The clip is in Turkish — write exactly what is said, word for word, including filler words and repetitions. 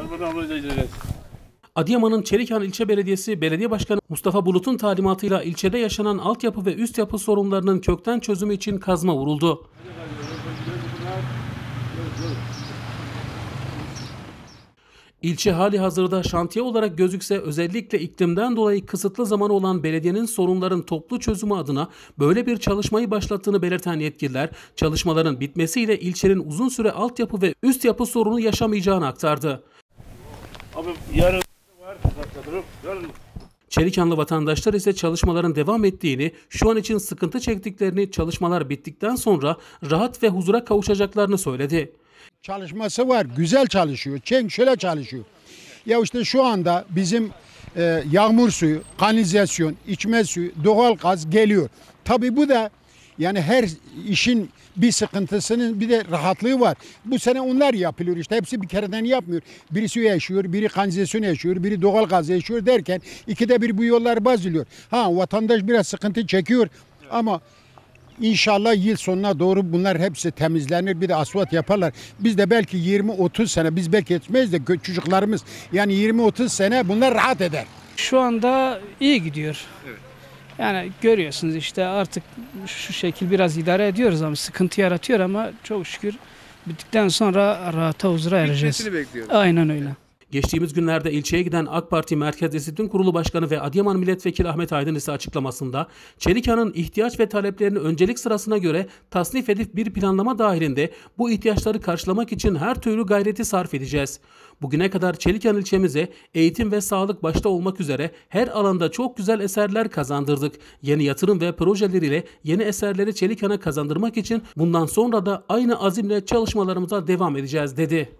Adıyaman'ın Çelikhan İlçe Belediyesi Belediye Başkanı Mustafa Bulut'un talimatıyla ilçede yaşanan altyapı ve üst yapı sorunlarının kökten çözümü için kazma vuruldu. İlçe hali hazırda şantiye olarak gözükse özellikle iklimden dolayı kısıtlı zamanı olan belediyenin sorunların toplu çözümü adına böyle bir çalışmayı başlattığını belirten yetkililer, çalışmaların bitmesiyle ilçenin uzun süre altyapı ve üst yapı sorunu yaşamayacağını aktardı. Abi yarın var. Yarın. Çelikhanlı vatandaşlar ise çalışmaların devam ettiğini, şu an için sıkıntı çektiklerini, çalışmalar bittikten sonra rahat ve huzura kavuşacaklarını söyledi. Çalışması var, güzel çalışıyor, çeng şöyle çalışıyor. Ya işte şu anda bizim e, yağmur suyu, kanalizasyon, içme suyu, doğal gaz geliyor. Tabii bu da yani her işin bir sıkıntısının bir de rahatlığı var. Bu sene onlar yapılıyor işte, hepsi bir kereden yapmıyor. Biri su yaşıyor, biri kanalizasyon yaşıyor, biri doğal gaz yaşıyor derken ikide bir bu yollar bazılıyor. Ha, vatandaş biraz sıkıntı çekiyor ama İnşallah yıl sonuna doğru bunlar hepsi temizlenir, bir de asfalt yaparlar. Biz de belki yirmi otuz sene, biz belki etmeyiz de çocuklarımız yani yirmi otuz sene bunlar rahat eder. Şu anda iyi gidiyor. Evet. Yani görüyorsunuz işte artık şu şekil biraz idare ediyoruz ama sıkıntı yaratıyor ama çok şükür bittikten sonra rahata huzura ereceğiz. Bitmesini bekliyoruz. Aynen öyle. Geçtiğimiz günlerde ilçeye giden AK Parti Merkez Disiplin Kurulu Başkanı ve Adıyaman Milletvekili Ahmet Aydın ise açıklamasında Çelikhan'ın ihtiyaç ve taleplerini öncelik sırasına göre tasnif edip bir planlama dahilinde bu ihtiyaçları karşılamak için her türlü gayreti sarf edeceğiz. Bugüne kadar Çelikhan ilçemize eğitim ve sağlık başta olmak üzere her alanda çok güzel eserler kazandırdık. Yeni yatırım ve projeleriyle yeni eserleri Çelikhan'a kazandırmak için bundan sonra da aynı azimle çalışmalarımıza devam edeceğiz dedi.